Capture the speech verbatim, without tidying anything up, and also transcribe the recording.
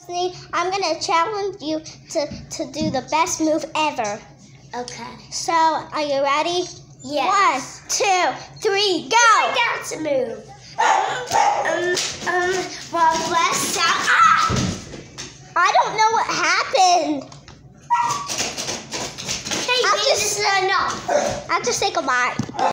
I'm gonna challenge you to, to do the best move ever. Okay. So, are you ready? Yes. One, two, three, go! I got to move. Um, um, well, left out. Ah! I don't know what happened. Hey, I'll this just, is enough. I'll just say goodbye.